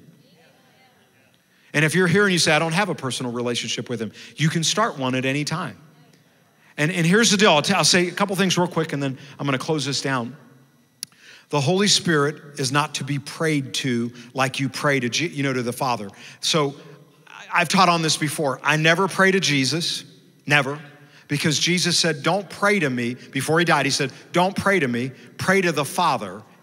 And if you're here and you say, I don't have a personal relationship with him, you can start one at any time. And, and here's the deal. I'll, t- I'll say a couple things real quick, and then I'm going to close this down. The Holy Spirit is not to be prayed to like you pray to, G- you know, to the Father. So I've taught on this before. I never pray to Jesus, never. Because Jesus said, don't pray to me. Before he died, he said, don't pray to me. Pray to the Father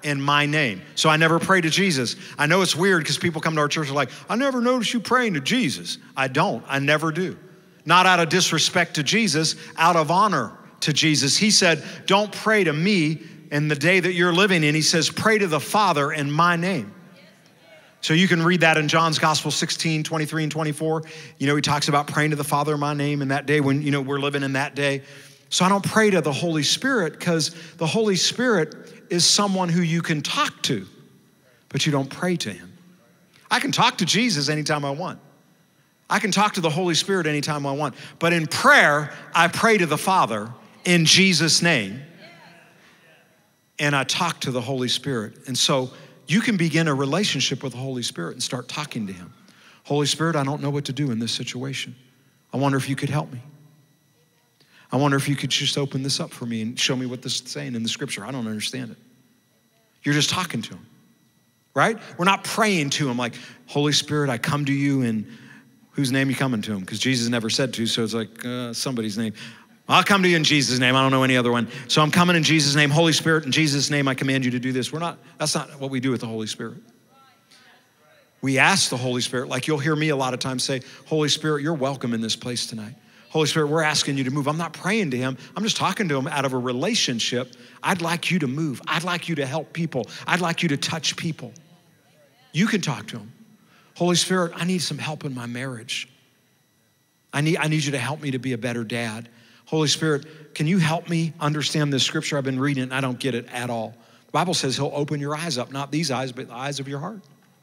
in my name. So I never pray to Jesus. I know it's weird because people come to our church and are like, I never noticed you praying to Jesus. I don't. I never do. Not out of disrespect to Jesus, out of honor to Jesus. He said, don't pray to me in the day that you're living in. He says, pray to the Father in my name. So you can read that in John's Gospel sixteen, twenty-three and twenty-four. You know, he talks about praying to the Father in my name in that day when, you know, we're living in that day. So I don't pray to the Holy Spirit because the Holy Spirit is someone who you can talk to, but you don't pray to him. I can talk to Jesus anytime I want. I can talk to the Holy Spirit anytime I want. But in prayer, I pray to the Father in Jesus' name, and I talk to the Holy Spirit. And so you can begin a relationship with the Holy Spirit and start talking to him. Holy Spirit, I don't know what to do in this situation. I wonder if you could help me. I wonder if you could just open this up for me and show me what this is saying in the scripture. I don't understand it. You're just talking to him, right? We're not praying to him like, Holy Spirit, I come to you in whose name you coming to him? Because Jesus never said to, so it's like uh, somebody's name. I'll come to you in Jesus' name. I don't know any other one. So I'm coming in Jesus' name. Holy Spirit, in Jesus' name, I command you to do this. We're not, that's not what we do with the Holy Spirit. We ask the Holy Spirit, like you'll hear me a lot of times say, Holy Spirit, you're welcome in this place tonight. Holy Spirit, we're asking you to move. I'm not praying to him. I'm just talking to him out of a relationship. I'd like you to move. I'd like you to help people. I'd like you to touch people. You can talk to him. Holy Spirit, I need some help in my marriage. I need, I need you to help me to be a better dad. Holy Spirit, can you help me understand this scripture I've been reading and I don't get it at all? The Bible says he'll open your eyes up, not these eyes, but the eyes of your heart.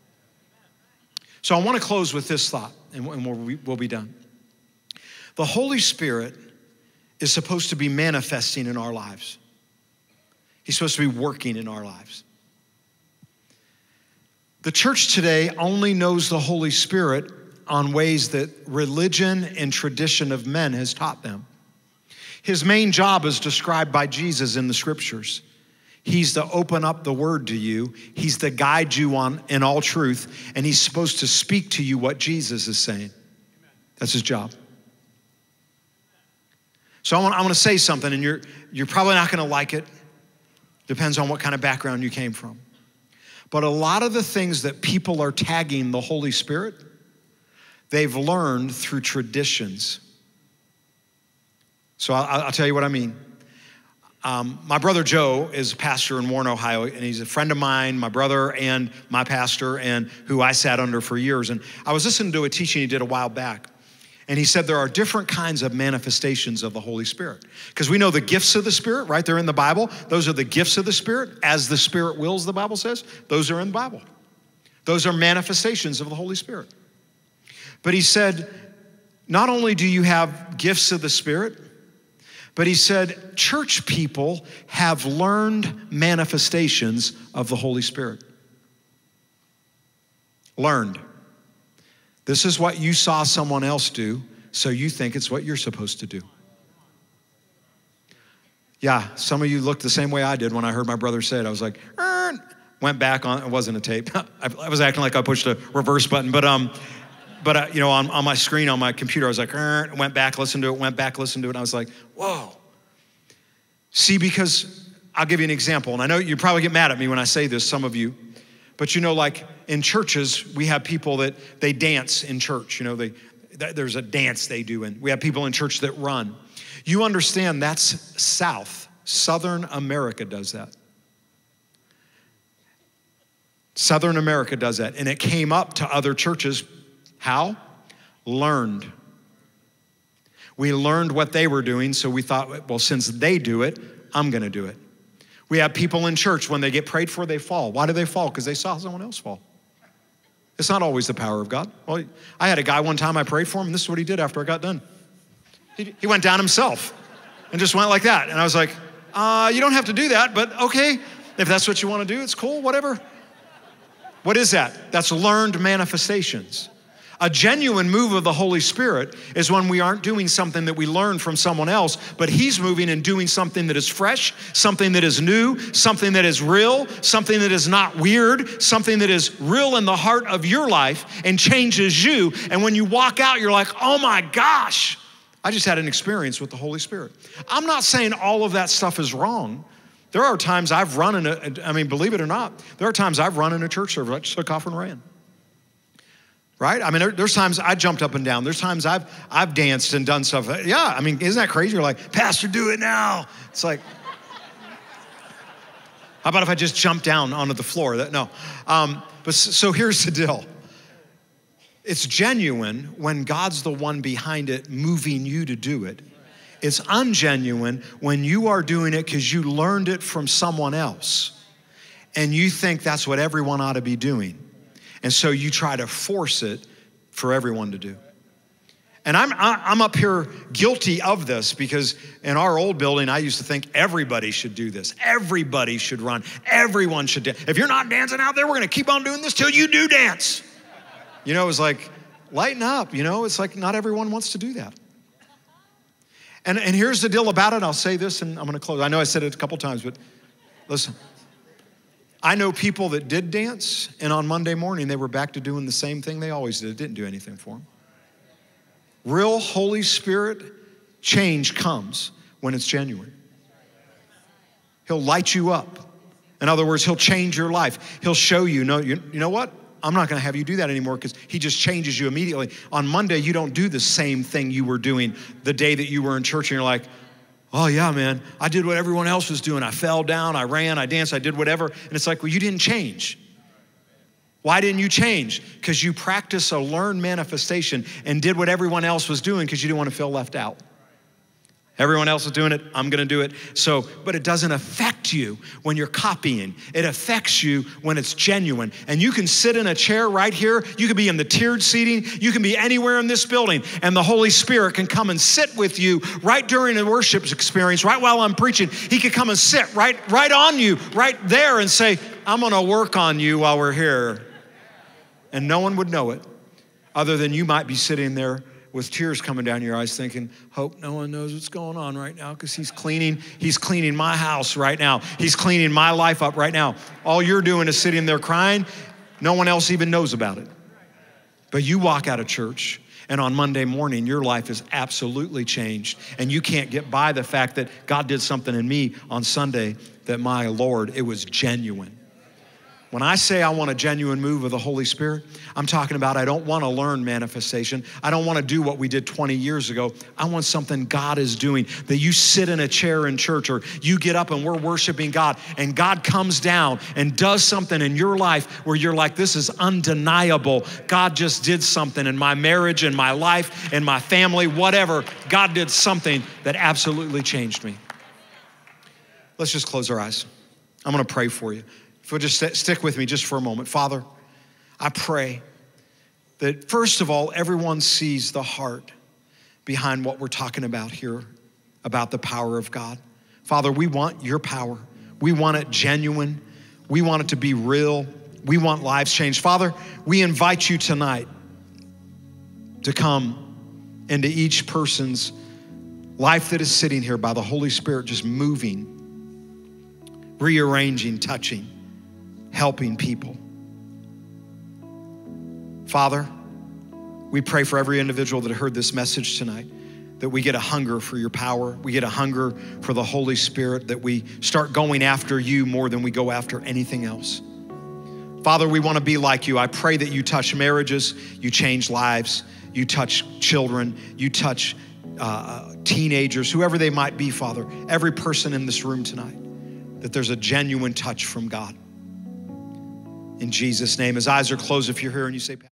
So I want to close with this thought, and we'll, we'll be done. The Holy Spirit is supposed to be manifesting in our lives. He's supposed to be working in our lives. The church today only knows the Holy Spirit on ways that religion and tradition of men has taught them. His main job is described by Jesus in the scriptures. He's to open up the word to you. He's to guide you on in all truth, and he's supposed to speak to you what Jesus is saying. That's his job. So I want, I want to say something, and you're, you're probably not going to like it. Depends on what kind of background you came from. But a lot of the things that people are tagging the Holy Spirit, they've learned through traditions. So I'll, I'll tell you what I mean. Um, my brother Joe is a pastor in Warren, Ohio, and he's a friend of mine, my brother and my pastor, and who I sat under for years. And I was listening to a teaching he did a while back. And he said there are different kinds of manifestations of the Holy Spirit. Because we know the gifts of the Spirit, right? They're in the Bible. Those are the gifts of the Spirit. As the Spirit wills, the Bible says. Those are in the Bible. Those are manifestations of the Holy Spirit. But he said, not only do you have gifts of the Spirit, but he said, church people have learned manifestations of the Holy Spirit. Learned. This is what you saw someone else do, so you think it's what you're supposed to do. Yeah, some of you looked the same way I did when I heard my brother say it. I was like, Ern. Went back on, it wasn't a tape. I was acting like I pushed a reverse button, but um, but uh, you know, on, on my screen, on my computer, I was like, Ern. Went back, listened to it, went back, listened to it, and I was like, whoa. See, because I'll give you an example, and I know you probably get mad at me when I say this, some of you, but you know, like in churches, we have people that they dance in church. You know, they there's a dance they do, and we have people in church that run. You understand that's South. Southern America does that. Southern America does that, and it came up to other churches. How? Learned. We learned what they were doing, so we thought, well, since they do it, I'm gonna do it. We have people in church, when they get prayed for, they fall. Why do they fall? Because they saw someone else fall. It's not always the power of God. Well, I had a guy one time I prayed for him, and this is what he did after I got done. He, he went down himself and just went like that. And I was like, uh, you don't have to do that, but okay, if that's what you want to do, it's cool, whatever. What is that? That's learned manifestations. A genuine move of the Holy Spirit is when we aren't doing something that we learned from someone else, but he's moving and doing something that is fresh, something that is new, something that is real, something that is not weird, something that is real in the heart of your life and changes you. And when you walk out, you're like, oh my gosh, I just had an experience with the Holy Spirit. I'm not saying all of that stuff is wrong, There are times I've run in a, I mean, believe it or not, there are times I've run in a church service, I just took off and ran. Right? I mean, there, there's times I jumped up and down. There's times I've I've danced and done stuff. Yeah, I mean, isn't that crazy? You're like, Pastor, do it now. It's like, how about if I just jump down onto the floor? That, no. Um, but so here's the deal. It's genuine when God's the one behind it, moving you to do it. It's ungenuine when you are doing it because you learned it from someone else and you think that's what everyone ought to be doing. And so you try to force it for everyone to do. And I'm, I'm up here guilty of this because in our old building, I used to think everybody should do this. Everybody should run. Everyone should dance. If you're not dancing out there, we're going to keep on doing this till you do dance. You know, it was like, lighten up. You know, it's like not everyone wants to do that. And, and here's the deal about it. I'll say this and I'm going to close. I know I said it a couple times, but listen. I know people that did dance, and on Monday morning, they were back to doing the same thing they always did. It didn't do anything for them. Real Holy Spirit change comes when it's genuine. He'll light you up. In other words, he'll change your life. He'll show you, no, you, you know what? I'm not gonna have you do that anymore because he just changes you immediately. On Monday, you don't do the same thing you were doing the day that you were in church, and you're like, oh yeah, man, I did what everyone else was doing. I fell down, I ran, I danced, I did whatever. And it's like, well, you didn't change. Why didn't you change? Because you practiced a learned manifestation and did what everyone else was doing because you didn't want to feel left out. Everyone else is doing it, I'm gonna do it. So, but it doesn't affect you when you're copying. It affects you when it's genuine. And you can sit in a chair right here, you can be in the tiered seating, you can be anywhere in this building, and the Holy Spirit can come and sit with you right during the worship experience, right while I'm preaching. He could come and sit right, right on you, right there and say, I'm gonna work on you while we're here. And no one would know it other than you might be sitting there with tears coming down your eyes thinking, hope no one knows what's going on right now because he's cleaning, he's cleaning my house right now. He's cleaning my life up right now. All you're doing is sitting there crying. No one else even knows about it. But you walk out of church and on Monday morning, your life is absolutely changed. And you can't get by the fact that God did something in me on Sunday that my Lord, it was genuine. When I say I want a genuine move of the Holy Spirit, I'm talking about I don't want to learn manifestation. I don't want to do what we did twenty years ago. I want something God is doing, that you sit in a chair in church or you get up and we're worshiping God and God comes down and does something in your life where you're like, this is undeniable. God just did something in my marriage, in my life, in my family, whatever. God did something that absolutely changed me. Let's just close our eyes. I'm going to pray for you. If you'll just st- stick with me just for a moment. Father, I pray that first of all, everyone sees the heart behind what we're talking about here, about the power of God. Father, we want your power. We want it genuine. We want it to be real. We want lives changed. Father, we invite you tonight to come into each person's life that is sitting here by the Holy Spirit, just moving, rearranging, touching, helping people. Father, we pray for every individual that heard this message tonight, that we get a hunger for your power. We get a hunger for the Holy Spirit, that we start going after you more than we go after anything else. Father, we want to be like you. I pray that you touch marriages, you change lives, you touch children, you touch uh, teenagers, whoever they might be, Father, every person in this room tonight, that there's a genuine touch from God. In Jesus' name, as eyes are closed, if you're here and you say,